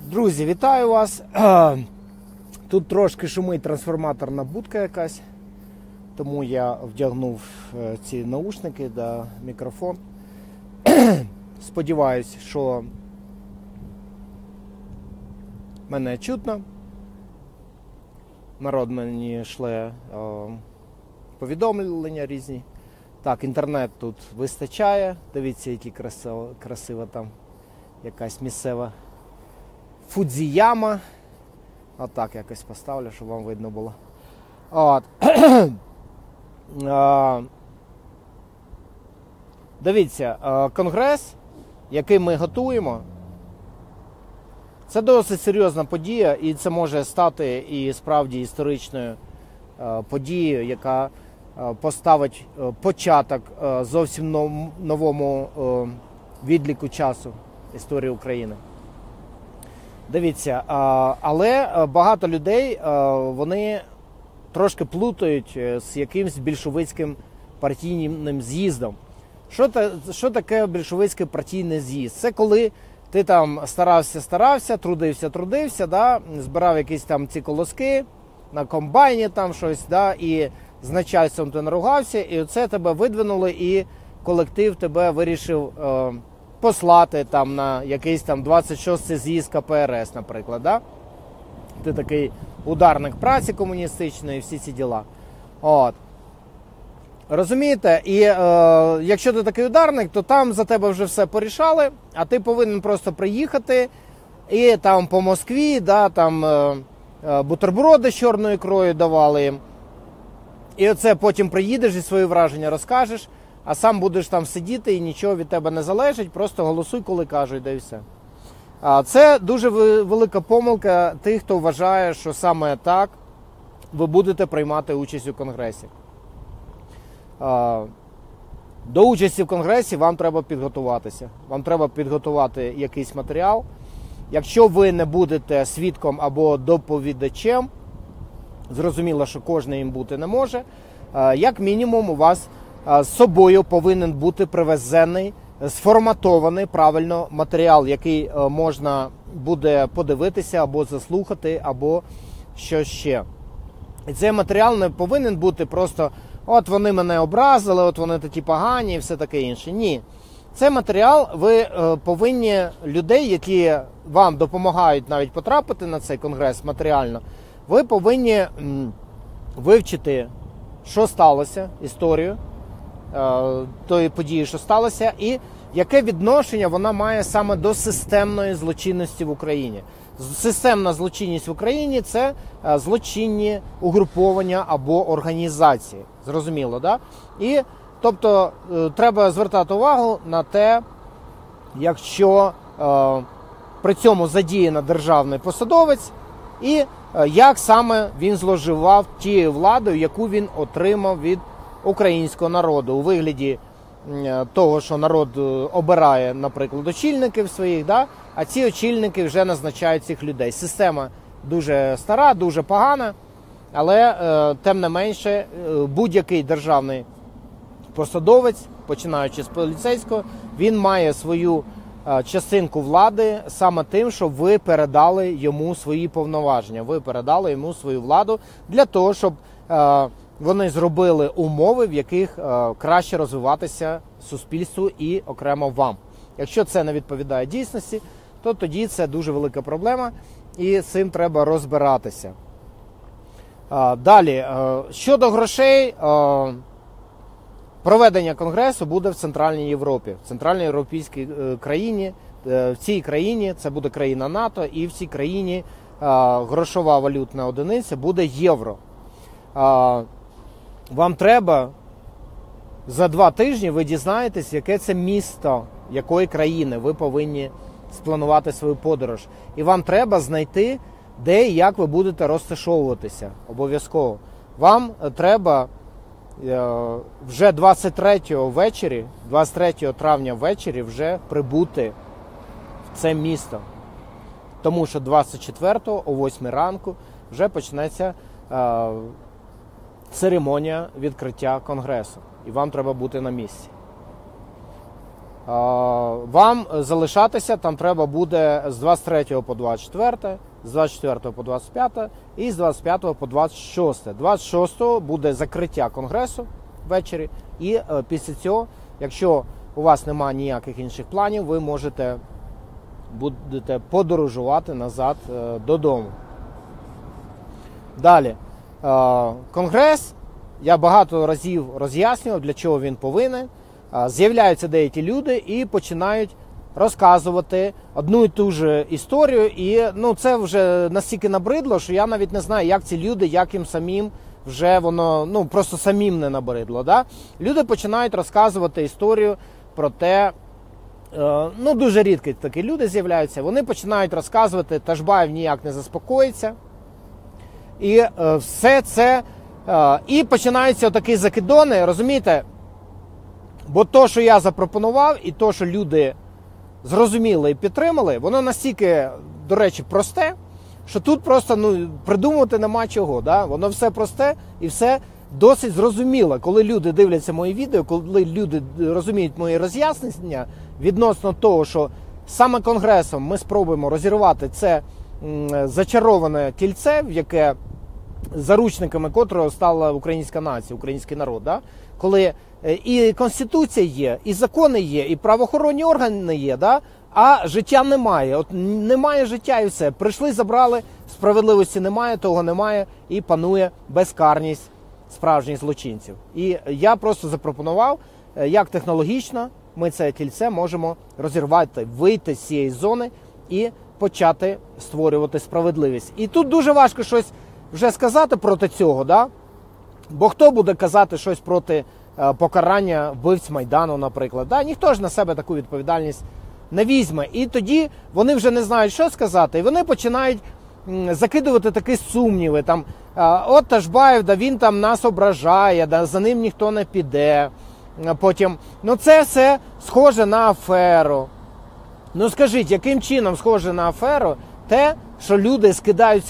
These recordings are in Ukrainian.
Друзі, вітаю вас! Тут трошки шумить трансформаторна будка якась, тому я вдягнув ці наушники та мікрофон. Сподіваюсь, що мене чутно. Народ мені шле повідомлення різні. Так, інтернет тут вистачає. Дивіться, які красива там якась місцева Фудзіяма. Отак якось поставлю, щоб вам видно було. От. Дивіться, конгрес, який ми готуємо, це досить серйозна подія, і це може стати і справді історичною подією, яка поставить початок зовсім новому відліку часу історії України. Дивіться, але багато людей, вони трошки плутають з якимсь більшовицьким партійним з'їздом. Що таке більшовицький партійний з'їзд? Це коли ти там старався, трудився, да, збирав якісь там ці колоски на комбайні, там щось, да, і з начальством ти наругався, і оце тебе видвинули, і колектив тебе вирішив послати там на якийсь там 26-й з'їзд КПРС, наприклад, да? Ти такий ударник праці комуністичної, всі ці діла. От. Розумієте? І якщо ти такий ударник, то там за тебе вже все порішали, а ти повинен просто приїхати і там по Москві, да, там бутерброди з чорною ікрою давали їм. І оце потім приїдеш і свої враження розкажеш, а сам будеш там сидіти і нічого від тебе не залежить, просто голосуй, коли кажуть, да і все. Це дуже велика помилка тих, хто вважає, що саме так ви будете приймати участь у Конгресі. До участі в Конгресі вам треба підготуватися. Вам треба підготувати якийсь матеріал. Якщо ви не будете свідком або доповідачем, зрозуміло, що кожен їм бути не може, як мінімум у вас з собою повинен бути привезений, сформатований правильно матеріал, який можна буде подивитися або заслухати, або що ще. І цей матеріал не повинен бути просто «от вони мене образили, от вони такі погані» і все таке інше. Ні. Цей матеріал ви повинні людей, які вам допомагають навіть потрапити на цей конгрес матеріально, ви повинні вивчити, що сталося, історію тої події, що сталося, і яке відношення вона має саме до системної злочинності в Україні. Системна злочинність в Україні – це злочинні угруповання або організації. Зрозуміло, да? І, тобто, треба звертати увагу на те, якщо при цьому задіяно державний посадовець, і як саме він зловживав тією владою, яку він отримав від українського народу у вигляді того, що народ обирає, наприклад, очільників своїх, да? А ці очільники вже назначають цих людей. Система дуже стара, дуже погана, але тим не менше будь-який державний посадовець, починаючи з поліцейського, він має свою частинку влади саме тим, що ви передали йому свої повноваження, ви передали йому свою владу для того, щоб вони зробили умови, в яких краще розвиватися суспільству і окремо вам. Якщо це не відповідає дійсності, то тоді це дуже велика проблема і з цим треба розбиратися. Далі, щодо грошей, проведення конгресу буде в Центральній Європі, в Центральній європейській країні. В цій країні, це буде країна НАТО, і в цій країні грошова валютна одиниця буде євро. Вам треба за 2 тижні, ви дізнаєтесь, яке це місто, якої країни ви повинні спланувати свою подорож. І вам треба знайти, де і як ви будете розташовуватися. Обов'язково. Вам треба вже 23-го ввечері, 23 травня ввечері вже прибути в це місто. Тому що 24-го о 8 ранку вже почнеться церемонія відкриття конгресу. І вам треба бути на місці. вам залишатися там треба буде з 23 по 24, з 24 по 25 і з 25 по 26. 26 буде закриття конгресу ввечері, і після цього, якщо у вас немає ніяких інших планів, ви будете подорожувати назад додому. Далі. Конгрес, я багато разів роз'яснював, для чого він повинен. З'являються деякі люди і починають розказувати одну і ту ж історію. І це вже настільки набридло, що я навіть не знаю, як ці люди, як їм самим вже воно, просто самим не набридло. Да? Люди починають розказувати історію про те, дуже рідко такі люди з'являються, вони починають розказувати, Ташбаєв ніяк не заспокоїться. І все це, і починаються такі закидони, розумієте? Бо то, що я запропонував, і то, що люди зрозуміли і підтримали, воно настільки, до речі, просте, що тут просто придумувати нема чого. Да? Воно все просте і все досить зрозуміло. Коли люди дивляться мої відео, коли люди розуміють мої роз'яснення відносно того, що саме Конгресом ми спробуємо розірвати це зачароване кільце, в яке заручниками котрого стала українська нація, український народ. Да? Коли і Конституція є, і закони є, і правоохоронні органи є, да? А життя немає. От немає життя і все. Прийшли, забрали, справедливості немає, того немає, і панує безкарність справжніх злочинців. І я просто запропонував, як технологічно ми це кільце можемо розірвати, вийти з цієї зони і почати створювати справедливість. І тут дуже важко щось вже сказати проти цього, да? Бо хто буде казати щось проти покарання вбивць Майдану, наприклад? Да? Ніхто ж на себе таку відповідальність не візьме. І тоді вони вже не знають, що сказати, і вони починають закидувати такі сумніви. Там, от Ташбаєв, да він там нас ображає, да, за ним ніхто не піде. Потім, це все схоже на аферу. Скажіть, яким чином схоже на аферу те, що люди скидаються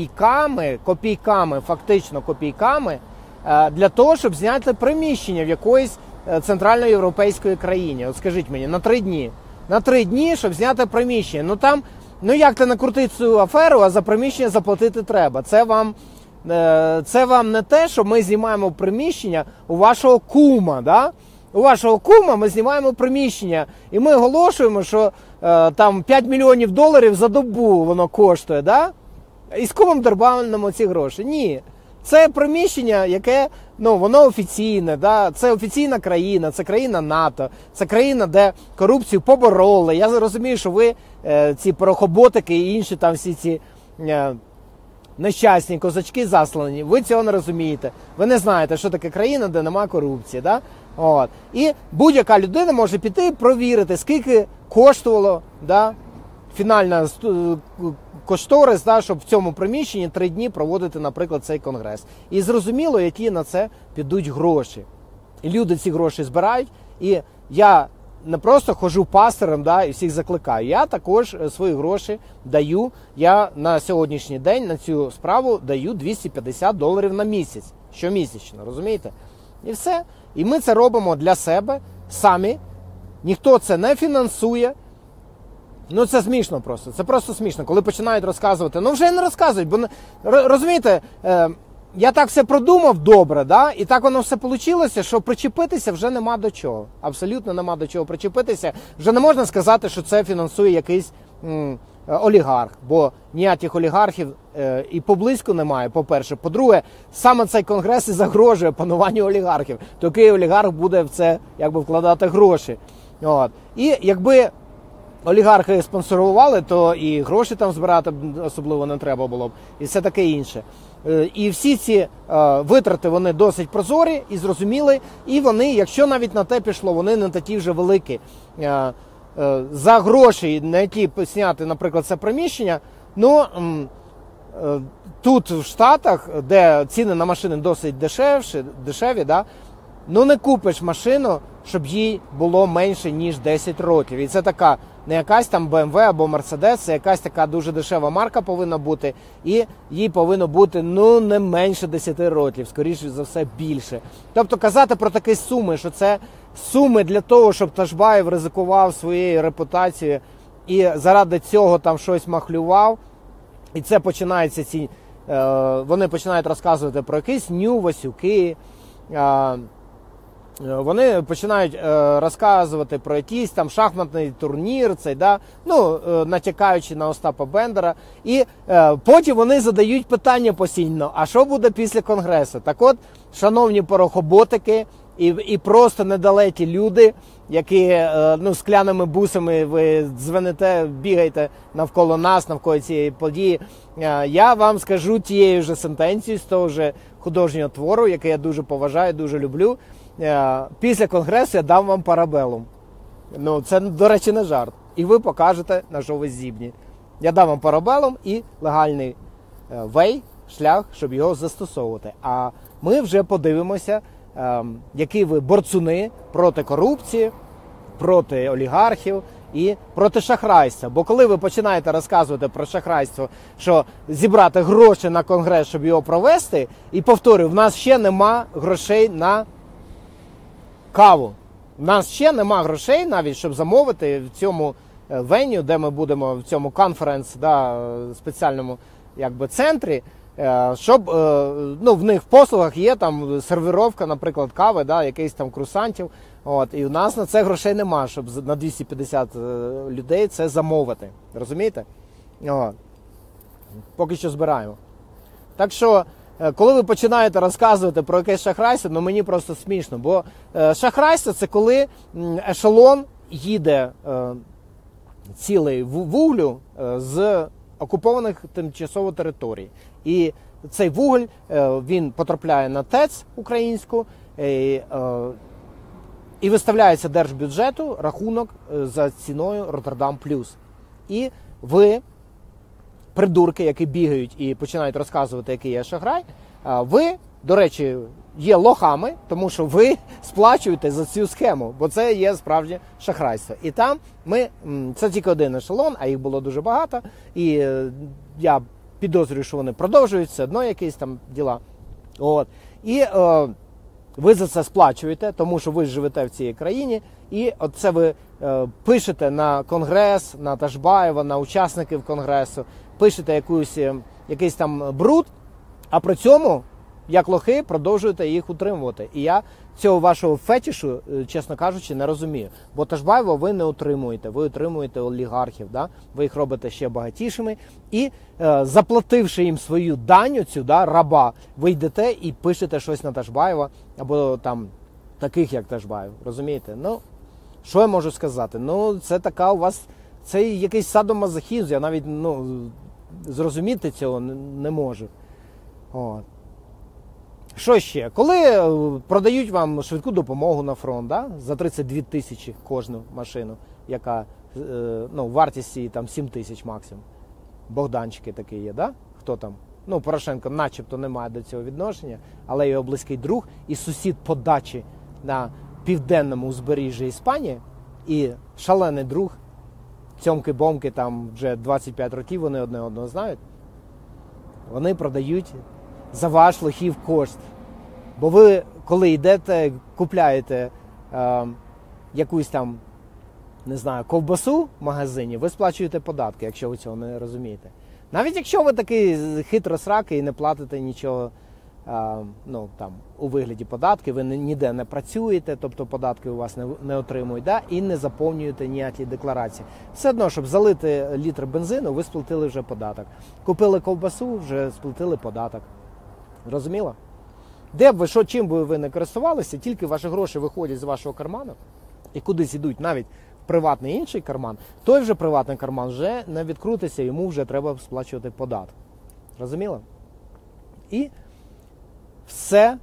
копійками, фактично копійками, для того, щоб зняти приміщення в якоїсь центральноєвропейської країні. От скажіть мені, на 3 дні. На 3 дні, щоб зняти приміщення. Як ти накрутити цю аферу, а за приміщення заплатити треба. Це вам не те, що ми знімаємо приміщення у вашого кума, да? У вашого кума ми знімаємо приміщення, і ми оголошуємо, що там $5 мільйонів за добу воно коштує, да? І з кумом дербанимо ці гроші. Ні. Це приміщення, яке, воно офіційне, да? Це офіційна країна, це країна НАТО, це країна, де корупцію побороли. Я розумію, що ви, ці порохоботики і інші там всі ці нещасні козачки заслані, ви цього не розумієте. Ви не знаєте, що таке країна, де немає корупції, да? От. І будь-яка людина може піти і провірити, скільки коштувало, да, фінальна кошторис, да, щоб в цьому приміщенні 3 дні проводити, наприклад, цей конгрес. І зрозуміло, які на це підуть гроші. І люди ці гроші збирають, і я не просто ходжу пастирем, да, і всіх закликаю. Я також свої гроші даю, я на сьогоднішній день на цю справу даю $250 на місяць, щомісячно, розумієте? І все. І ми це робимо для себе самі, ніхто це не фінансує. Це смішно просто, це просто смішно, коли починають розказувати. Вже не розказують, бо, розумієте, я так все продумав добре, да? І так воно все вийшло, що причепитися вже нема до чого. Абсолютно нема до чого причепитися. Вже не можна сказати, що це фінансує якийсь олігарх, бо ніяких олігархів і поблизько немає, по-перше. По-друге, саме цей конгрес і загрожує пануванню олігархів. Такий олігарх буде в це вкладати гроші. От. І якби олігархи спонсорували, то і гроші там збирати особливо не треба було б, і все таке інше. І всі ці витрати, вони досить прозорі і зрозуміли, і вони, якщо навіть на те пішло, вони не такі вже великі. За гроші, на які зняти, наприклад, це приміщення, тут в Штатах, де ціни на машини досить дешеві, да, не купиш машину, щоб їй було менше, ніж 10 років. І це така, не якась там BMW або Mercedes, це якась така дуже дешева марка повинна бути, і їй повинно бути, не менше 10 років, скоріше за все, більше. Тобто казати про такі суми, що це суми для того, щоб Ташбаєв ризикував своєю репутацією і заради цього там щось махлював. І це починається вони починають розказувати про якісь Васюки, вони починають розказувати про якийсь там шахматний турнір, натякаючи на Остапа Бендера. І потім вони задають питання постійно, а що буде після Конгресу? Так от, шановні порохоботики і просто недалекі люди, які скляними бусами ви дзвоните, бігаєте навколо нас, навколо цієї події, я вам скажу тією ж сентенцією з того ж художнього твору, який я дуже поважаю, дуже люблю. Після Конгресу я дам вам парабелум. Це, до речі, не жарт. І ви покажете, на що ви здібні. Я дам вам парабелум і легальний шлях, щоб його застосовувати. А ми вже подивимося, які ви борцуни проти корупції, проти олігархів і проти шахрайства. Бо коли ви починаєте розказувати про шахрайство, що зібрати гроші на Конгрес, щоб його провести, і повторюю, в нас ще нема грошей на каву. У нас ще нема грошей навіть, щоб замовити в цьому веню, де ми будемо, в цьому спеціальному центрі, щоб, в них в послугах є там сервіровка, наприклад, кави, якихось там крусантів. І у нас на це грошей нема, щоб на 250 людей це замовити. Розумієте? Поки що збираємо. Так що, коли ви починаєте розказувати про якесь шахрайство, мені просто смішно. Бо шахрайство – це коли ешелон їде цілий вуглю з окупованих тимчасово територій. І цей вуголь, він потрапляє на ТЕЦ українську і виставляється держбюджету рахунок за ціною Роттердам плюс. І ви, придурки, які бігають і починають розказувати, який є шахрай, ви, до речі, є лохами, тому що ви сплачуєте за цю схему, бо це є справжнє шахрайство. І там це тільки один ешелон, а їх було дуже багато, і я підозрюю, що вони продовжують, все одно якісь там діла. І ви за це сплачуєте, тому що ви живете в цій країні, і оце ви пишете на Конгрес, на Ташбаєва, на учасників Конгресу, пишете якийсь там бруд, а при цьому, як лохи, продовжуєте їх утримувати. І я цього вашого фетішу, чесно кажучи, не розумію. Бо Ташбаєва ви не утримуєте, ви утримуєте олігархів, ви їх робите ще багатішими. І заплативши їм свою дань, раба, ви йдете і пишете щось на Ташбаєва, або там таких, як Ташбаєв, розумієте? Що я можу сказати? Це така у вас, це якийсь садомазохізм, я навіть, зрозуміти цього не можу. Що ще? Коли продають вам швидку допомогу на фронт, за 32 тисячі кожну машину, яка, вартість її там 7 тисяч максимум. Богданчики такі є, Хто там? Порошенко начебто не має до цього відношення, але його близький друг і сусід по дачі на південному узбережжі Іспанії, і шалений друг, цьомки-бомки, там вже 25 років вони одне одного знають, вони продають за ваш лохів кошт. Бо ви, коли йдете, купляєте якусь там, не знаю, ковбасу в магазині, ви сплачуєте податки, якщо ви цього не розумієте. Навіть якщо ви такий хитросракий і не платите нічого у вигляді податків, ви ніде не працюєте, тобто податки у вас не отримують, і не заповнюєте ніякі декларації. Все одно, щоб залити літр бензину, ви сплатили вже податок. Купили ковбасу, вже сплатили податок. Розуміло? Де б ви, чим би ви не користувалися, тільки ваші гроші виходять з вашого карману і кудись йдуть навіть в приватний інший карман, той вже приватний карман вже не відкрутиться, йому вже треба сплачувати податок. Розуміло? І все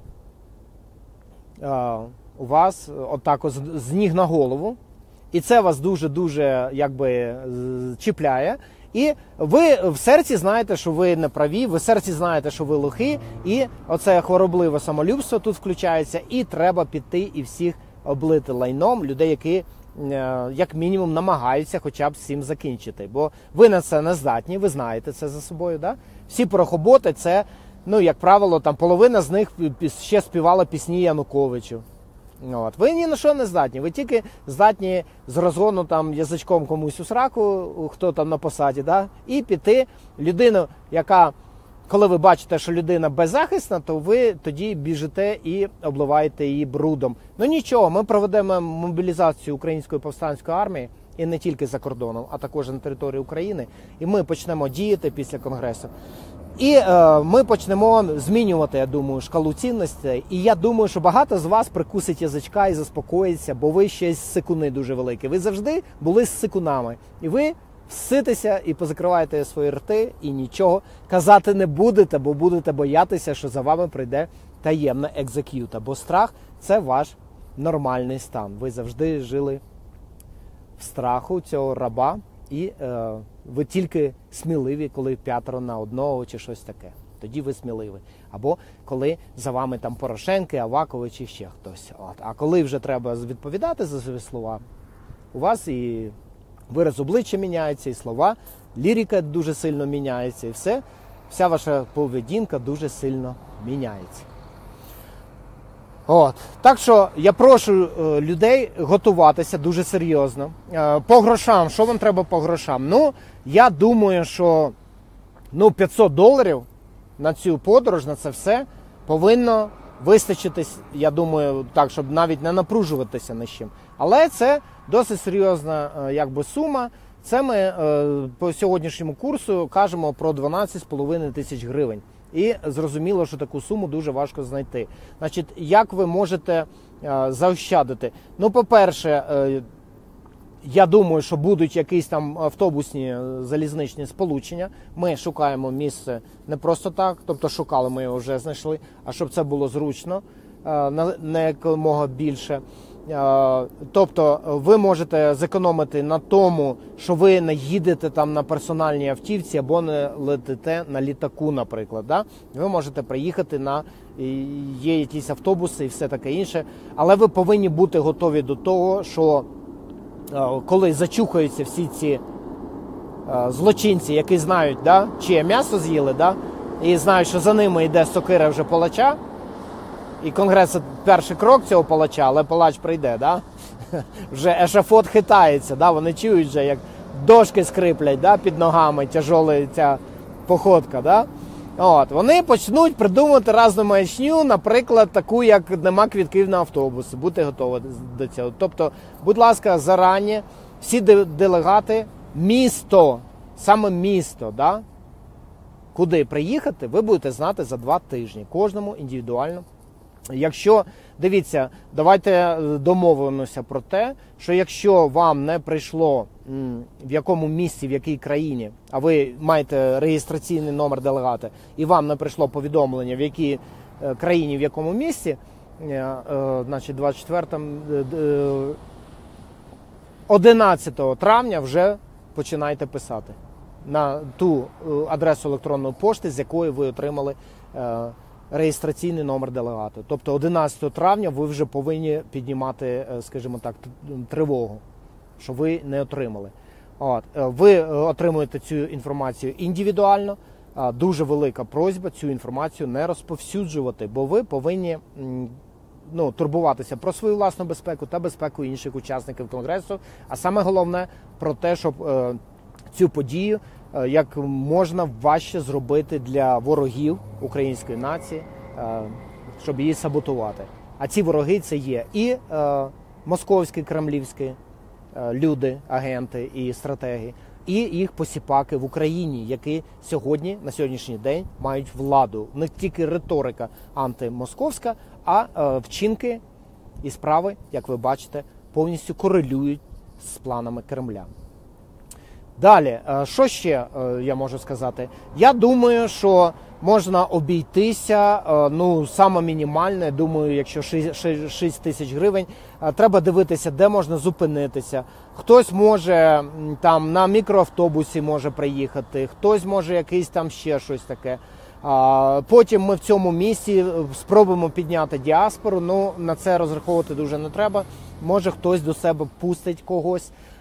у вас отак з ніг на голову, і це вас дуже-дуже чіпляє. І ви в серці знаєте, що ви не праві, ви в серці знаєте, що ви лохи, і оце хворобливе самолюбство тут включається, і треба піти і всіх облити лайном, людей, які як мінімум намагаються хоча б з цим закінчити. Бо ви на це не здатні, ви знаєте це за собою, Всі порохоботи, це, як правило, там половина з них ще співала пісні Януковичу. От. Ви ні на що не здатні, ви тільки здатні з розгону там язичком комусь у сраку, хто там на посаді, да? І піти людину, яка, коли ви бачите, що людина беззахисна, то ви тоді біжите і обливаєте її брудом. Ну нічого, ми проведемо мобілізацію Української повстанської армії, і не тільки за кордоном, а також на території України, і ми почнемо діяти після Конгресу. І ми почнемо змінювати, я думаю, шкалу цінностей. І я думаю, що багато з вас прикусить язичка і заспокоїться, бо ви ще сикуни дуже великі. Ви завжди були з сикунами. І ви вситеся і позакриваєте свої рти, і нічого казати не будете, бо будете боятися, що за вами прийде таємна екзек'юта. Бо страх – це ваш нормальний стан. Ви завжди жили в страху цього раба. І ви тільки сміливі, коли 5 на 1 чи щось таке. Тоді ви сміливі. Або коли за вами там Порошенки, Авакови чи ще хтось. От. А коли вже треба відповідати за свої слова, у вас і вираз обличчя міняється, і слова, лірика дуже сильно міняється, і вся ваша поведінка дуже сильно міняється. От. Так що я прошу людей готуватися дуже серйозно. По грошам, що вам треба по грошам? Ну, я думаю, що $500 на цю подорож, на це все, повинно вистачити, я думаю, так, щоб навіть не напружуватися на чим. Але це досить серйозна сума. Це ми по сьогоднішньому курсу кажемо про 12,5 тисяч гривень. І зрозуміло, що таку суму дуже важко знайти. Значить, як ви можете заощадити? Ну, по-перше, я думаю, що будуть якісь там автобусні залізничні сполучення. Ми шукаємо місце не просто так, тобто шукали, ми його вже знайшли, а щоб це було зручно, не якомога більше. Тобто ви можете зекономити на тому, що ви не їдете там на персональній автівці або не летите на літаку, наприклад. Да? Ви можете приїхати є якісь автобуси і все таке інше, але ви повинні бути готові до того, що коли зачухаються всі ці злочинці, які знають, да, чиє м'ясо з'їли, да, і знають, що за ними йде сокира вже палача, і Конгрес – перший крок цього палача, але палач прийде, да? Вже ешафот хитається, да? Вони чують вже, як дошки скриплять, да? Під ногами, тяжола ця походка. Да? От. Вони почнуть придумувати різну маячню, наприклад, таку, як нема квитків на автобус. Будьте готові до цього. Тобто, будь ласка, зарані всі делегати, місто, саме місто, да? Куди приїхати, ви будете знати за 2 тижні, кожному індивідуально. Якщо, дивіться, давайте домовимося про те, що якщо вам не прийшло в якому місці, в якій країні, а ви маєте реєстраційний номер делегата, і вам не прийшло повідомлення, в якій країні, в якому місці, значить 11 травня вже починайте писати на ту адресу електронної пошти, з якої ви отримали реєстраційний номер делегата. Тобто 11 травня ви вже повинні піднімати, скажімо так, тривогу, що ви не отримали. От. Ви отримуєте цю інформацію індивідуально. Дуже велика просьба цю інформацію не розповсюджувати, бо ви повинні турбуватися про свою власну безпеку та безпеку інших учасників Конгресу. А саме головне про те, щоб цю подію як можна важче зробити для ворогів української нації, щоб її саботувати. А ці вороги – це є і московські, кремлівські люди, агенти і стратеги, і їх посіпаки в Україні, які сьогодні, на сьогоднішній день, мають владу. Не тільки риторика антимосковська, а вчинки і справи, як ви бачите, повністю корелюють з планами Кремля. Далі, що ще я можу сказати? Я думаю, що можна обійтися, саме мінімальне, думаю, якщо 6 тисяч гривень, треба дивитися, де можна зупинитися. Хтось може там на мікроавтобусі може приїхати, хтось може якийсь там ще щось таке. Потім ми в цьому місці спробуємо підняти діаспору, на це розраховувати дуже не треба. Може хтось до себе пустить когось.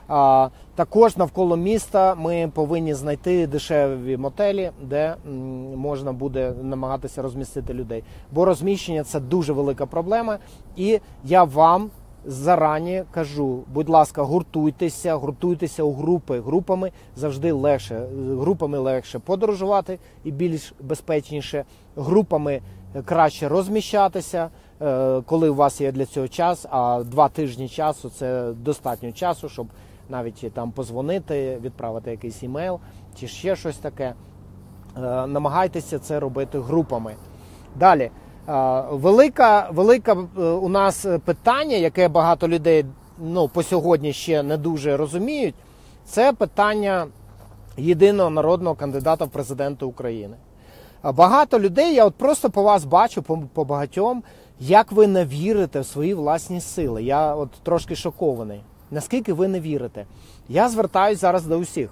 Також навколо міста ми повинні знайти дешеві мотелі, де можна буде намагатися розмістити людей. Бо розміщення – це дуже велика проблема. І я вам зарані кажу, будь ласка, гуртуйтеся у групи. Групами завжди легше. Групами легше подорожувати і більш безпечніше. Групами краще розміщатися, коли у вас є для цього час, а 2 тижні часу – це достатньо часу, щоб навіть там позвонити, відправити якийсь імейл чи ще щось таке. Намагайтеся це робити групами. Далі. Велике у нас питання, яке багато людей по сьогодні ще не дуже розуміють, це питання єдиного народного кандидата в президенти України. Багато людей, я от просто по вас бачу, по багатьом, як ви не вірите в свої власні сили. Я от трошки шокований. Наскільки ви не вірите? Я звертаюсь зараз до усіх.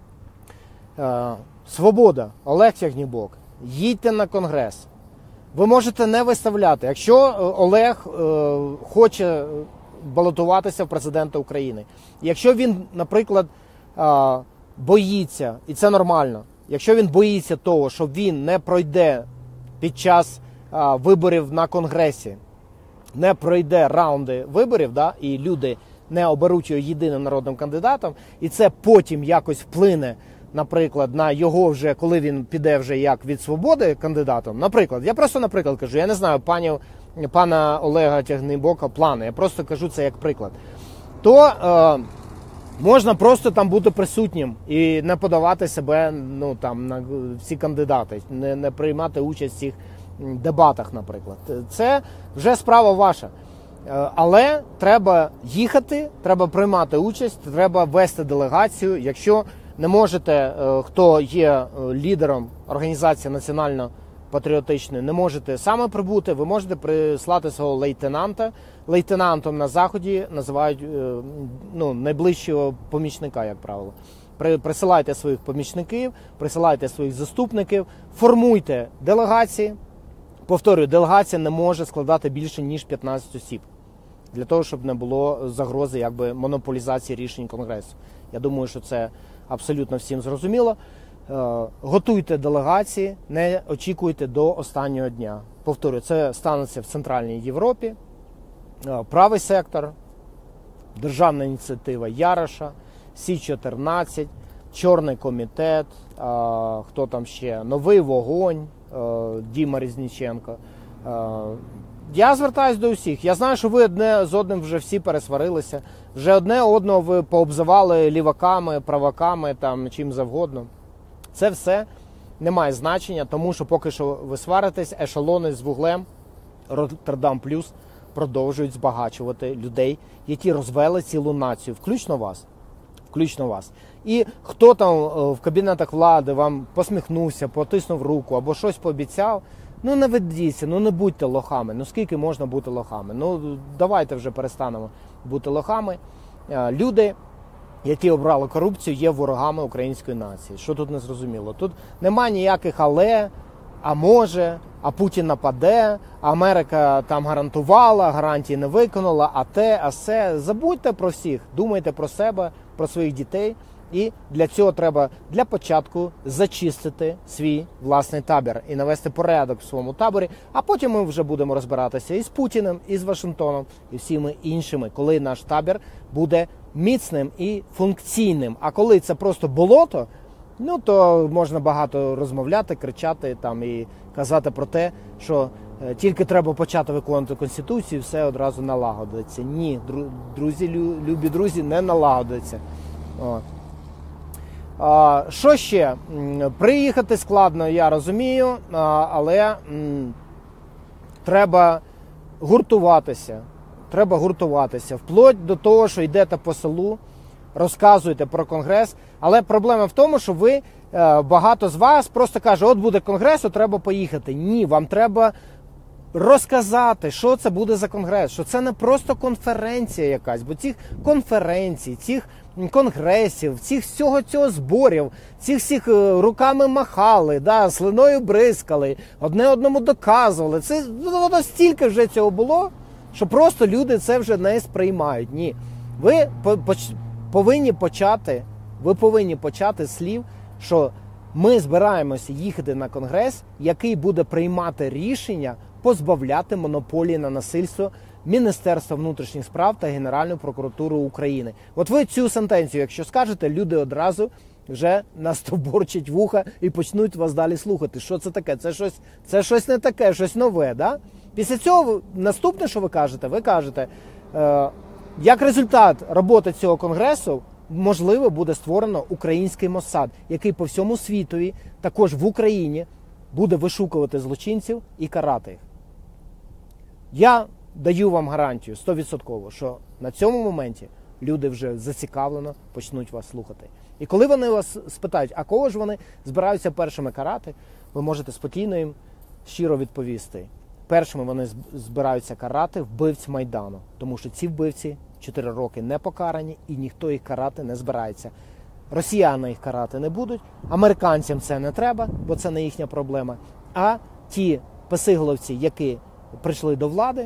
Свобода, Олег Тягнібок, їдьте на Конгрес. Ви можете не виставляти. Якщо Олег хоче балотуватися в президента України, якщо він, наприклад, боїться, і це нормально, якщо він боїться того, що він не пройде під час виборів на Конгресі, не пройде раунди виборів, і люди не оберуть його єдиним народним кандидатом, і це потім якось вплине, наприклад, на його вже, коли він піде вже як від свободи кандидатом, наприклад, я просто наприклад кажу, я не знаю пана Олега Тягнібока плани, я просто кажу це як приклад, то можна просто там бути присутнім і не подавати себе на всі кандидати, не приймати участь в цих дебатах, наприклад. Це вже справа ваша. Але треба їхати, треба приймати участь, треба вести делегацію. Якщо не можете, хто є лідером організації національно-патріотичної, не можете саме прибути, ви можете прислати свого лейтенанта. Лейтенантом на Заході називають найближчого помічника, як правило. Присилайте своїх помічників, присилайте своїх заступників, формуйте делегації. Повторюю, делегація не може складати більше, ніж 15 осіб. Для того, щоб не було загрози монополізації рішень Конгресу. Я думаю, що це абсолютно всім зрозуміло. Готуйте делегації, не очікуйте до останнього дня. Повторюю, це станеться в Центральній Європі. Правий сектор, державна ініціатива Яроша, Сі-14, Чорний комітет, хто там ще, Новий вогонь, Діма Різніченко. Я звертаюсь до усіх. Я знаю, що ви одне з одним вже всі пересварилися. Вже одне одного ви пообзивали ліваками, праваками, чим завгодно. Це все не має значення, тому що поки що ви сваритесь, ешелони з вуглем, Роттердам Плюс, продовжують збагачувати людей, які розвели цілу націю, включно вас. Включно вас. І хто там в кабінетах влади вам посміхнувся, потиснув руку або щось пообіцяв, не ведіться, не будьте лохами. Скільки можна бути лохами? Давайте вже перестанемо бути лохами. Люди, які обрали корупцію, є ворогами української нації. Що тут не зрозуміло? Тут немає ніяких але, а може, а Путін нападе, а Америка там гарантувала, гарантії не виконала, а те, а се. Забудьте про всіх, думайте про себе, про своїх дітей. І для цього треба для початку зачистити свій власний табір і навести порядок в своєму таборі, а потім ми вже будемо розбиратися і з Путіним, і з Вашингтоном, і всіми іншими, коли наш табір буде міцним і функційним. А коли це просто болото, то можна багато розмовляти, кричати і казати про те, що тільки треба почати виконувати Конституцію, і все одразу налагодиться. Ні, друзі, любі друзі, не налагодиться. Що ще? Приїхати складно, я розумію, але треба гуртуватися. Треба гуртуватися. Вплоть до того, що йдете по селу, розказуєте про Конгрес. Але проблема в тому, що ви, багато з вас просто каже, от буде Конгрес, от треба поїхати. Ні, вам треба розказати, що це буде за Конгрес, що це не просто конференція якась, бо цих конференцій, цих конгресів, всього цього зборів, цих всіх руками махали, слиною бризкали, одне одному доказували. Це стільки вже цього було, що просто люди це вже не сприймають. Ні. Ви ви повинні почати з слів, що ми збираємося їхати на конгрес, який буде приймати рішення позбавляти монополії на насильство Міністерства внутрішніх справ та Генеральну прокуратуру України. От ви цю сентенцію, якщо скажете, люди одразу вже настовбурчать вуха і почнуть вас далі слухати. Що це таке? Це щось не таке, щось нове. Да? Після цього наступне, що ви кажете, як результат роботи цього конгресу, можливо, буде створено український Моссад, який по всьому світові, також в Україні, буде вишукувати злочинців і карати їх. Я даю вам гарантію 100%, що на цьому моменті люди вже зацікавлено почнуть вас слухати. І коли вони вас спитають, а кого ж вони збираються першими карати, ви можете спокійно їм щиро відповісти. Першими вони збираються карати вбивць Майдану, тому що ці вбивці 4 роки не покарані і ніхто їх карати не збирається. Росіяни їх карати не будуть, американцям це не треба, бо це не їхня проблема. А ті песиголовці, які прийшли до влади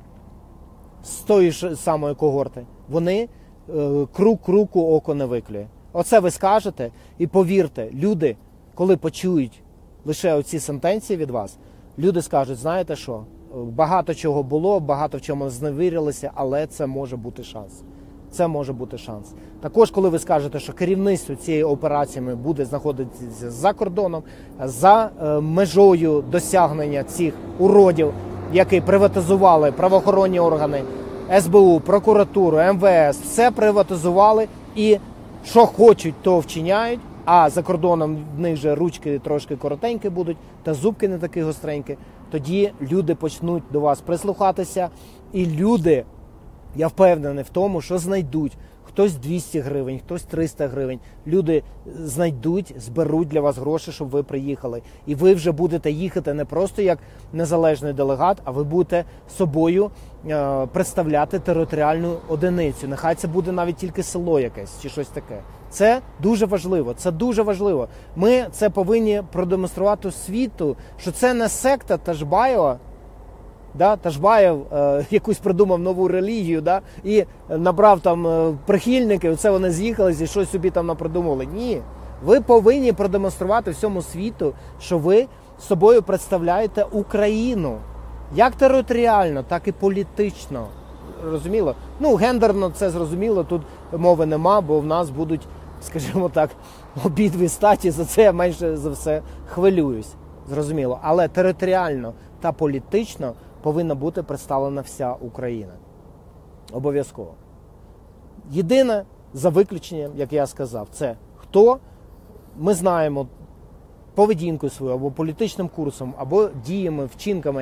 з тої ж самої когорти, вони круг руку око не виклює. Оце ви скажете, і повірте, люди, коли почують лише оці сентенції від вас, люди скажуть, знаєте що, багато чого було, багато в чому зневірилися, але це може бути шанс. Це може бути шанс. Також, коли ви скажете, що керівництво цієї операції буде знаходитися за кордоном, за межою досягнення цих уродів, які приватизували правоохоронні органи, СБУ, прокуратуру, МВС, все приватизували і що хочуть, то вчиняють, а за кордоном в них же ручки трошки коротенькі будуть, та зубки не такі гостренькі, тоді люди почнуть до вас прислухатися, і люди, я впевнений в тому, що знайдуть хтось 200 гривень, хтось 300 гривень. Люди знайдуть, зберуть для вас гроші, щоб ви приїхали. І ви вже будете їхати не просто як незалежний делегат, а ви будете собою представляти територіальну одиницю. Нехай це буде навіть тільки село якесь чи щось таке. Це дуже важливо, це дуже важливо. Ми це повинні продемонструвати світу, що це не секта Ташбаєва, да, Ташбаєв якусь придумав нову релігію, да, і набрав там прихильників, це вони з'їхалися і щось собі там напридумали. Ні, ви повинні продемонструвати всьому світу, що ви собою представляєте Україну. Як територіально, так і політично. Розуміло? Ну, гендерно це зрозуміло, тут мови нема, бо в нас будуть, скажімо так, обидві статі, за це я менше за все хвилююсь. Зрозуміло. Але територіально та політично повинна бути представлена вся Україна. Обов'язково. Єдине, за виключенням, як я сказав, це хто, ми знаємо, поведінкою свою, або політичним курсом, або діями, вчинками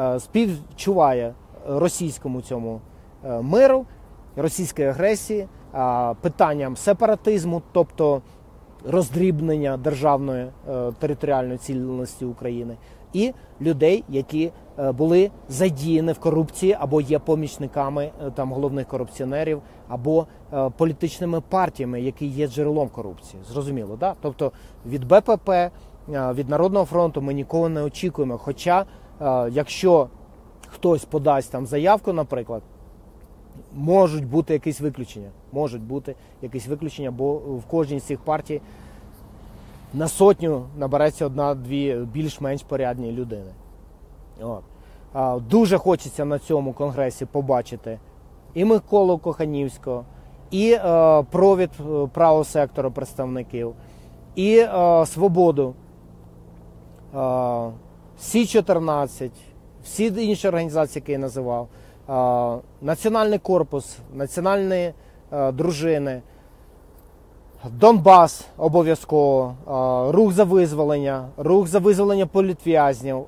співчуває російському цьому миру, російської агресії, питанням сепаратизму, тобто роздрібнення державної територіальної цілісності України, і людей, які були задіяні в корупції або є помічниками там головних корупціонерів, або політичними партіями, які є джерелом корупції. Зрозуміло, да? Тобто від БПП, від Народного фронту ми нікого не очікуємо. Хоча, якщо хтось подасть там заявку, наприклад, можуть бути якісь виключення, бо в кожній з цих партій на сотню набереться одна-дві більш-менш порядні людини. От. Дуже хочеться на цьому конгресі побачити і Миколу Коханівського, і провід правого сектору представників, і Свободу, Сі-14, всі інші організації, які я називав, Національний корпус, національні дружини, Донбас обов'язково, рух за визволення політв'язнів,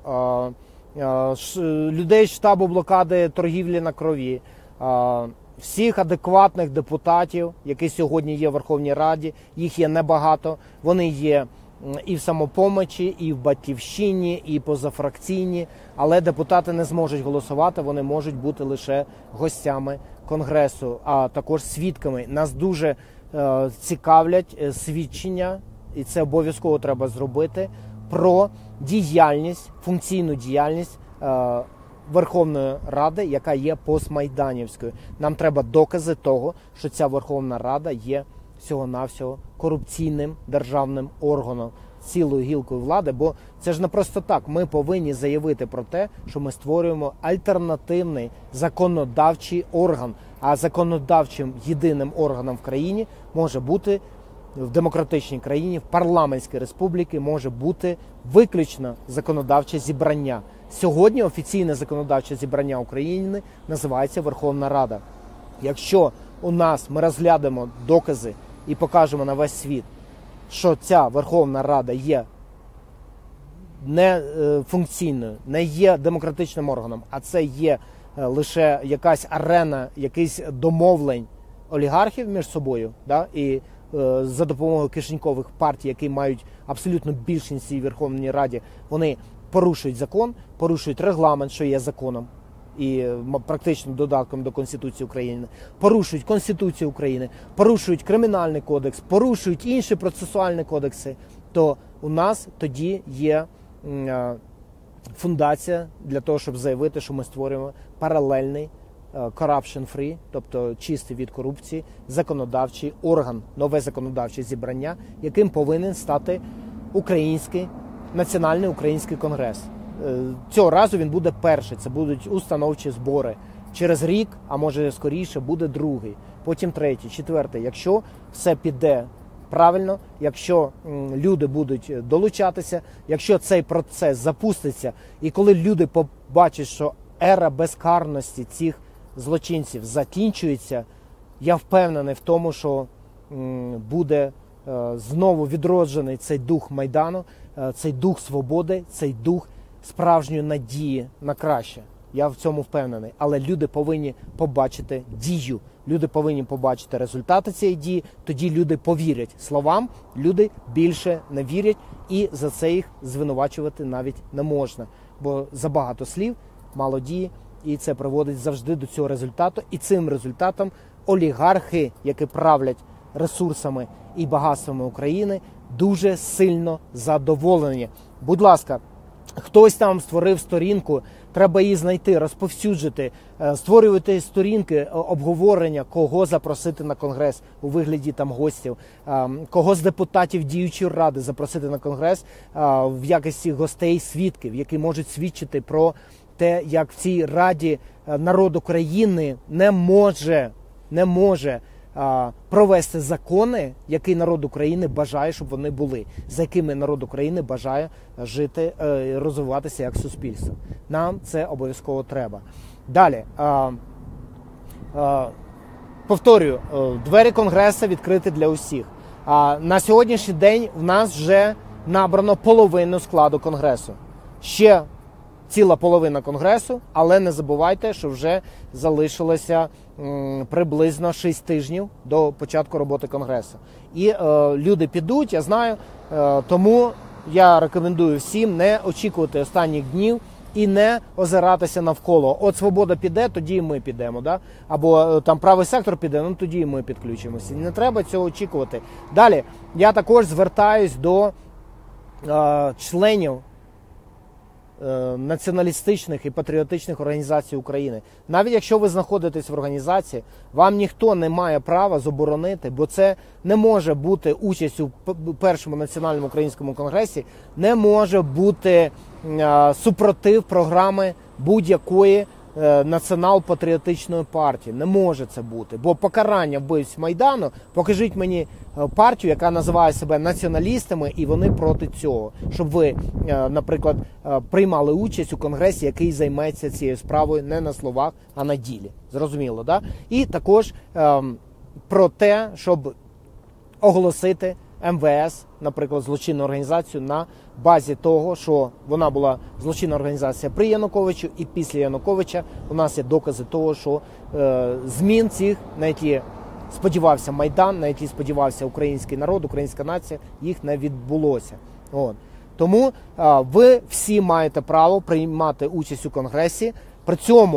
людей штабу блокади торгівлі на крові, всіх адекватних депутатів, які сьогодні є в Верховній Раді, їх є небагато, вони є і в Самопомочі, і в Батьківщині, і позафракційні, але депутати не зможуть голосувати, вони можуть бути лише гостями Конгресу, а також свідками. Нас дуже цікавлять свідчення, і це обов'язково треба зробити, про діяльність, функційну діяльність Верховної Ради, яка є постмайданівською. Нам треба докази того, що ця Верховна Рада є всього-навсього корупційним державним органом, цілою гілкою влади, бо це ж не просто так. Ми повинні заявити про те, що ми створюємо альтернативний законодавчий орган, а законодавчим єдиним органом в країні може бути, в демократичній країні, в парламентській республіці може бути виключно законодавче зібрання. Сьогодні офіційне законодавче зібрання України називається Верховна Рада. Якщо у нас ми розглянемо докази і покажемо на весь світ, що ця Верховна Рада є не функційною, не є демократичним органом, а це є лише якась арена, якийсь домовлень олігархів між собою, да, і за допомогою кишенькових партій, які мають абсолютну більшість в цій Верховній Раді, вони порушують закон, порушують регламент, що є законом і практично додатком до Конституції України, порушують Конституцію України, порушують Кримінальний кодекс, порушують інші процесуальні кодекси, то у нас тоді є фундація для того, щоб заявити, що ми створюємо паралельний corruption-free, тобто чистий від корупції, законодавчий орган, нове законодавче зібрання, яким повинен стати Національний український конгрес. Цього разу він буде перший, це будуть установчі збори. Через рік, а може скоріше, буде другий, потім третій, четвертий. Якщо все піде правильно, якщо люди будуть долучатися, якщо цей процес запуститься, і коли люди побачать, що ера безкарності цих злочинців закінчується, я впевнений в тому, що буде знову відроджений цей дух Майдану, цей дух свободи, цей дух справжньої надії на краще. Я в цьому впевнений. Але люди повинні побачити дію. Люди повинні побачити результати цієї дії, тоді люди повірять. Словам люди більше не вірять, і за це їх звинувачувати навіть не можна. Бо забагато слів, мало дії, і це приводить завжди до цього результату. І цим результатом олігархи, які правлять ресурсами і багатствами України, дуже сильно задоволені. Будь ласка, хтось там створив сторінку, треба її знайти, розповсюджити, створювати сторінки обговорення, кого запросити на конгрес у вигляді там гостів, кого з депутатів діючої ради запросити на конгрес в якості гостей, свідків, які можуть свідчити про те, як в цій раді народ України не може провести закони, які народ України бажає, щоб вони були, за якими народ України бажає жити, розвиватися як суспільство. Нам це обов'язково треба. Далі. Повторюю, двері Конгресу відкриті для усіх. На сьогоднішній день в нас вже набрано половину складу Конгресу. Ще ціла половина Конгресу, але не забувайте, що вже залишилося приблизно 6 тижнів до початку роботи Конгресу. І люди підуть, я знаю, тому я рекомендую всім не очікувати останніх днів і не озиратися навколо. От свобода піде, тоді і ми підемо, да? Або там правий сектор піде, ну тоді і ми підключимося. Не треба цього очікувати. Далі, я також звертаюсь до членів націоналістичних і патріотичних організацій України. Навіть якщо ви знаходитесь в організації, вам ніхто не має права заборонити, бо це не може бути участь у першому національному українському конгресі, не може бути супротив програми будь-якої націонал-патріотичної партії. Не може це бути. Бо покарання вбивць Майдану, покажіть мені партію, яка називає себе націоналістами, і вони проти цього. Щоб ви, наприклад, приймали участь у конгресі, який займеться цією справою не на словах, а на ділі. Зрозуміло, да? І також про те, щоб оголосити МВС, наприклад, злочинну організацію на базі того, що вона була злочинна організація при Януковичу і після Януковича. У нас є докази того, що змін цих, на які сподівався Майдан, на які сподівався український народ, українська нація, їх не відбулося. От. Тому ви всі маєте право приймати участь у Конгресі. При цьому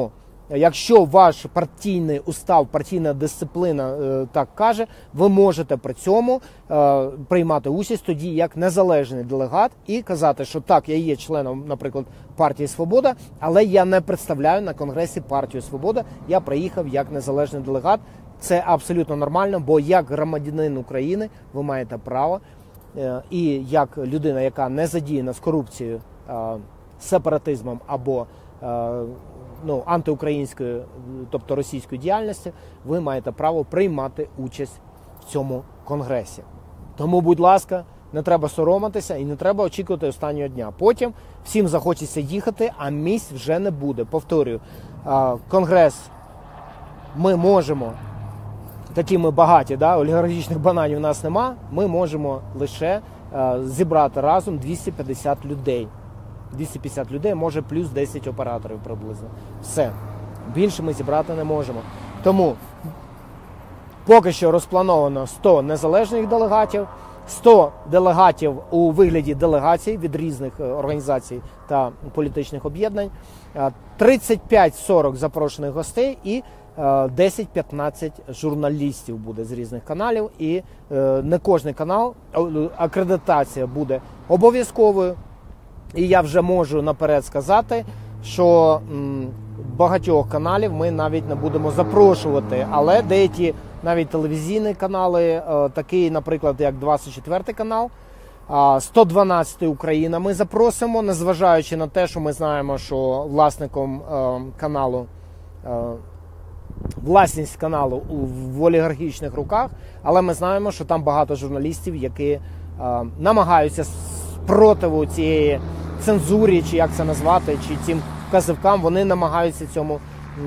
якщо ваш партійний устав, партійна дисципліна так каже, ви можете при цьому приймати участь тоді як незалежний делегат і казати, що так, я є членом, наприклад, партії «Свобода», але я не представляю на Конгресі партію «Свобода», я приїхав як незалежний делегат. Це абсолютно нормально, бо як громадянин України ви маєте право, і як людина, яка не задіяна з корупцією, сепаратизмом або антиукраїнською, тобто російською діяльністю, ви маєте право приймати участь в цьому конгресі. Тому, будь ласка, не треба соромитися і не треба очікувати останнього дня. Потім всім захочеться їхати, а місць вже не буде. Повторюю, конгрес ми можемо, такі ми багаті, олігархічних бананів у нас нема, ми можемо лише зібрати разом 250 людей. 250 людей, може плюс 10 операторів приблизно. Все. Більше ми зібрати не можемо. Тому поки що розплановано 100 незалежних делегатів, 100 делегатів у вигляді делегацій від різних організацій та політичних об'єднань, 35-40 запрошених гостей і 10-15 журналістів буде з різних каналів. І не кожний канал, акредитація буде обов'язковою. І я вже можу наперед сказати, що багатьох каналів ми навіть не будемо запрошувати, але деякі навіть телевізійні канали, такі, наприклад, як 24 канал, 112 Україна ми запросимо, незважаючи на те, що ми знаємо, що власником каналу, власність каналу в олігархічних руках, але ми знаємо, що там багато журналістів, які намагаються спротиву цієї цензурі, чи як це назвати, чи цим вказівкам, вони намагаються цьому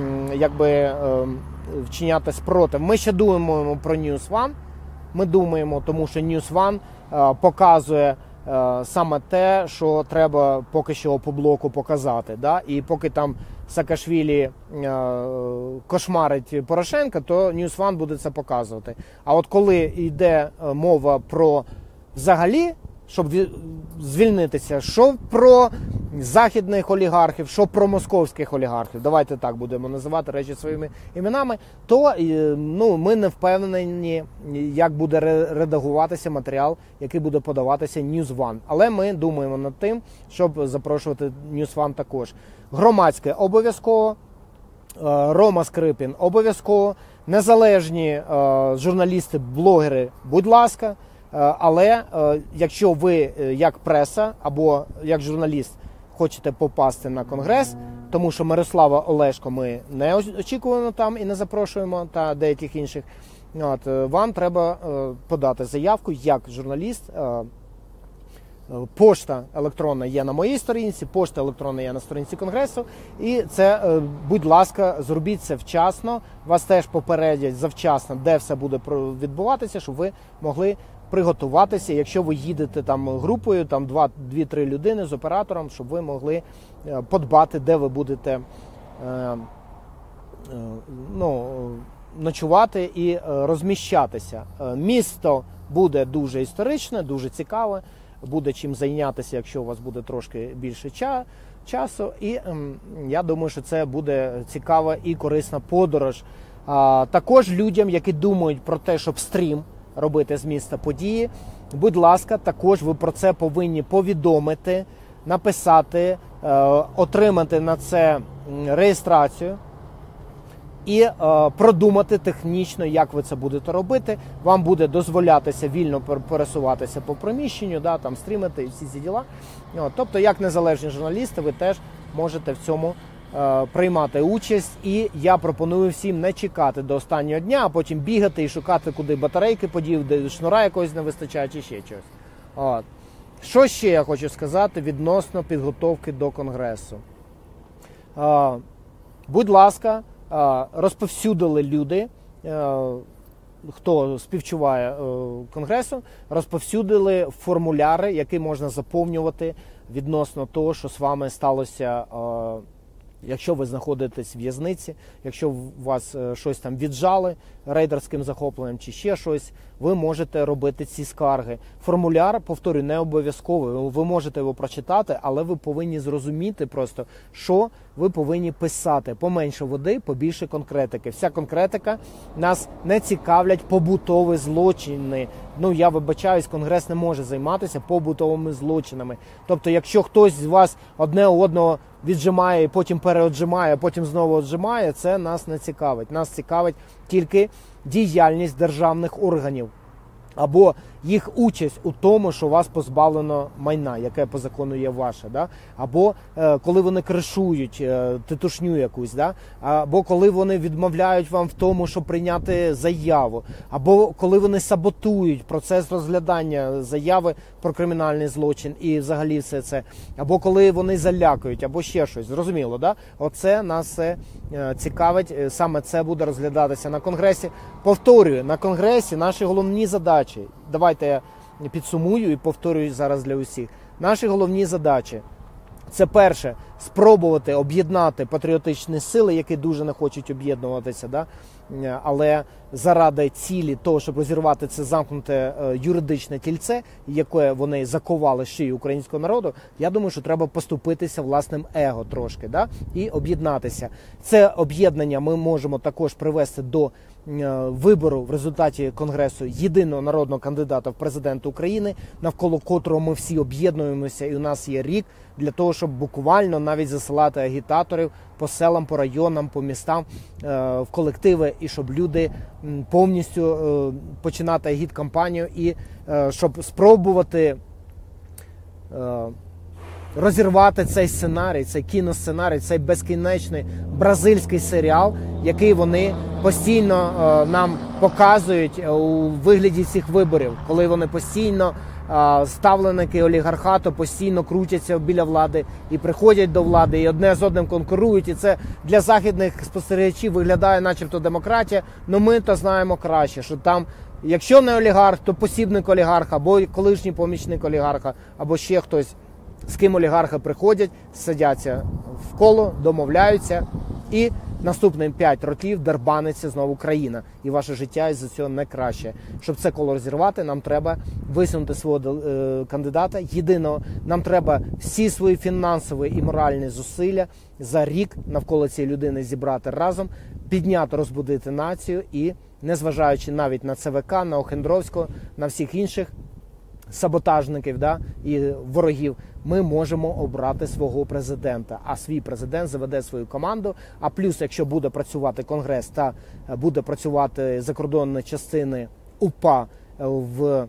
вчиняти спротив. Ми ще думаємо про News One. Ми думаємо, тому що News One показує саме те, що треба поки що по блоку показати. І поки там Саакашвілі кошмарить Порошенка, то News One буде це показувати. А от коли йде мова про взагалі, щоб звільнитися, що про західних олігархів, що про московських олігархів, давайте так будемо називати речі своїми іменами, то ми не впевнені, як буде редагуватися матеріал, який буде подаватися News One. Але ми думаємо над тим, щоб запрошувати News One також. Громадське обов'язково, Рома Скрипін обов'язково, незалежні журналісти, блогери, будь ласка. Але якщо ви як преса або як журналіст хочете попасти на конгрес, тому що Мирослава Олешко ми не очікуємо там і не запрошуємо, та деяких інших, вам треба подати заявку як журналіст. Пошта електронна є на моїй сторінці, пошта електронна є на сторінці конгресу. І це, будь ласка, зробіть це вчасно. Вас теж попередять завчасно, де все буде відбуватися, щоб ви могли приготуватися, якщо ви їдете там групою, там 2-3 людини з оператором, щоб ви могли подбати, де ви будете ночувати і розміщатися. Місто буде дуже історичне, дуже цікаве, буде чим зайнятися, якщо у вас буде трошки більше часу. І я думаю, що це буде цікава і корисна подорож. Також людям, які думають про те, щоб стрім робити з міста події, будь ласка, також ви про це повинні повідомити, написати, отримати на це реєстрацію і продумати технічно, як ви це будете робити. Вам буде дозволятися вільно пересуватися по приміщенню, там стрімити і всі ці діла. Тобто, як незалежні журналісти, ви теж можете в цьому приймати участь, і я пропоную всім не чекати до останнього дня, а потім бігати і шукати, куди батарейки подів, де шнура якогось не вистачає, чи ще щось. Що ще я хочу сказати відносно підготовки до конгресу? Будь ласка, розповсюдили люди, хто співчуває конгресу, розповсюдили формуляри, які можна заповнювати відносно того, що з вами сталося, якщо ви знаходитесь в в'язниці, якщо вас щось там віджали, рейдерським захопленням чи ще щось, ви можете робити ці скарги. Формуляр, повторюю, не обов'язковий. Ви можете його прочитати, але ви повинні зрозуміти просто, що ви повинні писати. Поменше води, побільше конкретики. Вся конкретика нас не цікавлять побутові злочини. Я вибачаюсь, Конгрес не може займатися побутовими злочинами. Тобто, якщо хтось з вас одне одного віджимає, потім переотжимає, потім знову отжимає, це нас не цікавить. Нас цікавить тільки діяльність державних органів або їх участь у тому, що вас позбавлено майна, яке по закону є ваше, да? Або коли вони кришують титушню якусь, да? Або коли вони відмовляють вам в тому, щоб прийняти заяву, або коли вони саботують процес розглядання заяви про кримінальний злочин і взагалі все це, або коли вони залякують, або ще щось. Зрозуміло, да? Оце нас все цікавить, саме це буде розглядатися на Конгресі. Повторюю, на Конгресі наші головні задачі, давайте я підсумую і повторюю зараз для усіх. Наші головні задачі – це перше, спробувати об'єднати патріотичні сили, які дуже не хочуть об'єднуватися, да? Але заради цілі того, щоб розірвати це замкнуте юридичне кільце, яке вони заковали шию українського народу, я думаю, що треба поступитися власним его трошки, да? І об'єднатися. Це об'єднання ми можемо також привести до вибору в результаті Конгресу єдиного народного кандидата в президенти України, навколо котрого ми всі об'єднуємося, і у нас є рік для того, щоб буквально навіть засилати агітаторів по селам, по районам, по містам, в колективи, і щоб люди повністю починати агіт-кампанію і щоб спробувати розірвати цей сценарій, цей кіносценарій, цей безкінечний бразильський серіал, який вони постійно нам показують у вигляді цих виборів, коли вони постійно, ставленики олігархату, постійно крутяться біля влади і приходять до влади, і одне з одним конкурують, і це для західних спостерігачів виглядає начебто демократія, але ми то знаємо краще, що там, якщо не олігарх, то посібник олігарха, або колишній помічник олігарха, або ще хтось, з ким олігархи приходять, садяться в коло, домовляються, і наступні 5 років дербаниться знову країна. І ваше життя із-за цього не краще. Щоб це коло розірвати, нам треба висунути свого кандидата єдиного. Нам треба всі свої фінансові і моральні зусилля за рік навколо цієї людини зібрати разом, підняти, розбудити націю і, незважаючи навіть на ЦВК, на Охендровського, на всіх інших саботажників, да, і ворогів, ми можемо обрати свого президента, а свій президент заведе свою команду, а плюс, якщо буде працювати Конгрес та буде працювати закордонні частини УПА в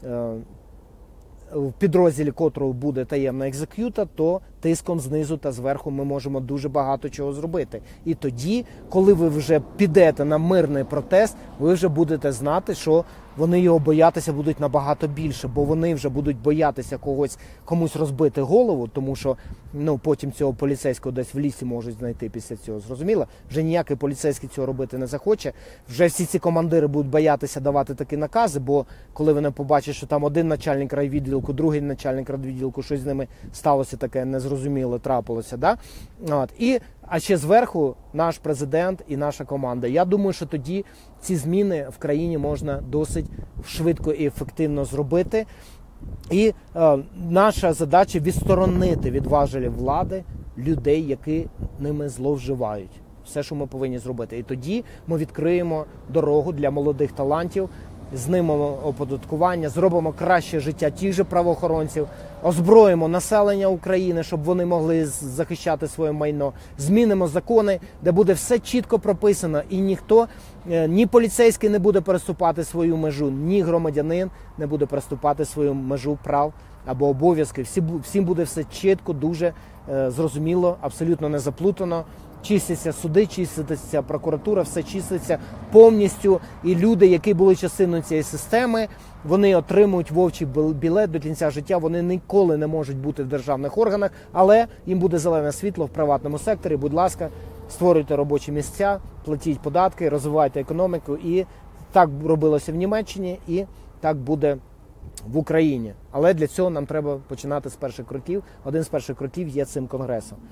підрозділі котрого буде таємна екзек'юта, то тиском знизу та зверху ми можемо дуже багато чого зробити. І тоді, коли ви вже підете на мирний протест, ви вже будете знати, що вони його боятися будуть набагато більше, бо вони вже будуть боятися комусь розбити голову, тому що потім цього поліцейського десь в лісі можуть знайти після цього. Зрозуміло? Вже ніякий поліцейський цього робити не захоче. Вже всі ці командири будуть боятися давати такі накази, бо коли вони побачать, що там один начальник райвідділку, другий начальник райвідділку, щось з ними сталося таке незрозуміле, трапилося, да? А ще зверху наш президент і наша команда. Я думаю, що тоді ці зміни в країні можна досить швидко і ефективно зробити. І наша задача відсторонити від важелів влади людей, які ними зловживають. Все, що ми повинні зробити. І тоді ми відкриємо дорогу для молодих талантів, знімемо оподаткування, зробимо краще життя тих же правоохоронців, озброїмо населення України, щоб вони могли захищати своє майно, змінимо закони, де буде все чітко прописано, і ніхто, ні поліцейський не буде переступати свою межу, ні громадянин не буде переступати свою межу прав або обов'язків. Всім буде все чітко, дуже зрозуміло, абсолютно не заплутано. Чистяться суди, чиститься прокуратура, все чиститься повністю. І люди, які були частиною цієї системи, вони отримують вовчий білет до кінця життя. Вони ніколи не можуть бути в державних органах, але їм буде зелене світло в приватному секторі. Будь ласка, створюйте робочі місця, платіть податки, розвивайте економіку. І так робилося в Німеччині, і так буде в Україні. Але для цього нам треба починати з перших кроків. Один з перших кроків є цим Конгресом.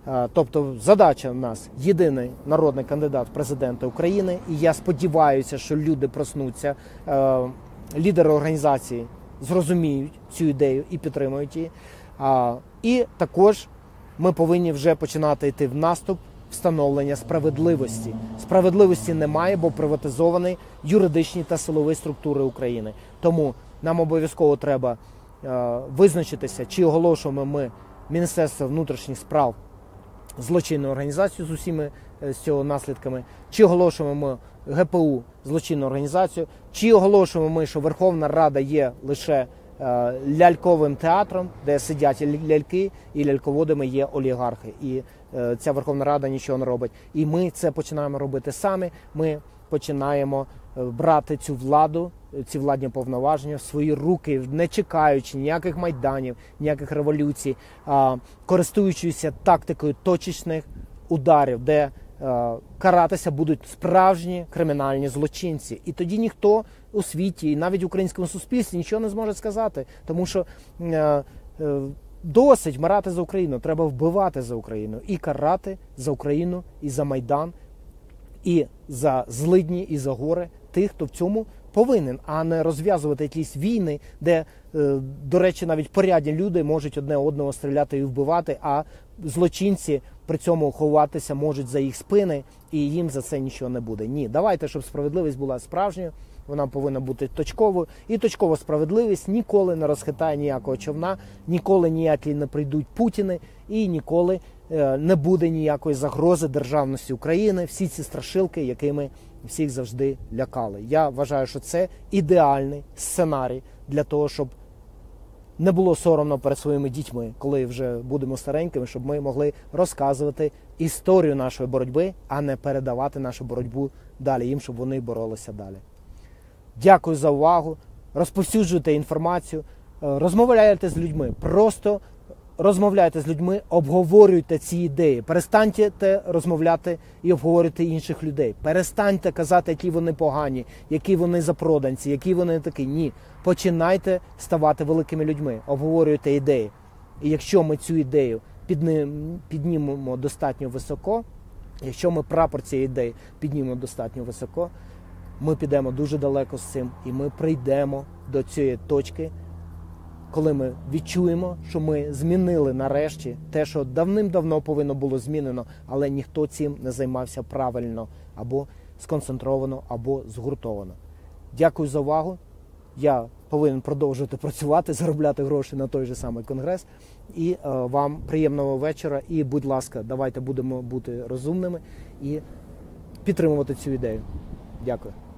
Тобто задача в нас єдиний народний кандидат в президенти України, і я сподіваюся, що люди проснуться, лідери організації зрозуміють цю ідею і підтримують її. І також ми повинні вже починати йти в наступ встановлення справедливості. Справедливості немає, бо приватизовані юридичні та силові структури України. Тому нам обов'язково треба визначитися, чи оголошуємо ми Міністерство внутрішніх справ злочинну організацію з усіми з цього наслідками, чи оголошуємо ми ГПУ злочинну організацію, чи оголошуємо ми, що Верховна Рада є лише ляльковим театром, де сидять ляльки, і ляльководами є олігархи. І ця Верховна Рада нічого не робить. І ми це починаємо робити самі. Ми починаємо брати цю владу, ці владні повноваження в свої руки, не чекаючи ніяких майданів, ніяких революцій, користуючися тактикою точечних ударів, де каратися будуть справжні кримінальні злочинці. І тоді ніхто у світі, і навіть в українському суспільстві нічого не зможе сказати, тому що досить вмирати за Україну, треба вбивати за Україну і карати за Україну, і за Майдан, і за злидні, і за гори тих, хто в цьому повинен, а не розв'язувати якісь війни, де, до речі, навіть порядні люди можуть одне одного стріляти і вбивати, а злочинці при цьому ховатися можуть за їх спини, і їм за це нічого не буде. Ні, давайте, щоб справедливість була справжньою, вона повинна бути точковою, і точкова справедливість ніколи не розхитає ніякого човна, ніколи ніякі не прийдуть Путіни, і ніколи не буде ніякої загрози державності України, всі ці страшилки, якими всіх завжди лякали. Я вважаю, що це ідеальний сценарій для того, щоб не було соромно перед своїми дітьми, коли вже будемо старенькими, щоб ми могли розказувати історію нашої боротьби, а не передавати нашу боротьбу далі їм, щоб вони боролися далі. Дякую за увагу. Розповсюджуйте інформацію, розмовляйте з людьми, просто розмовляйте з людьми, обговорюйте ці ідеї. Перестаньте розмовляти і обговорювати інших людей. Перестаньте казати, які вони погані, які вони запроданці, які вони такі. Ні. Починайте ставати великими людьми, обговорюйте ідеї. І якщо ми цю ідею піднімемо достатньо високо, якщо ми прапор цієї ідеї піднімемо достатньо високо, ми підемо дуже далеко з цим, і ми прийдемо до цієї точки, коли ми відчуємо, що ми змінили нарешті те, що давним-давно повинно було змінено, але ніхто цим не займався правильно, або сконцентровано, або згуртовано. Дякую за увагу. Я повинен продовжувати працювати, заробляти гроші на той же самий конгрес. І вам приємного вечора. І, будь ласка, давайте будемо бути розумними і підтримувати цю ідею. Дякую.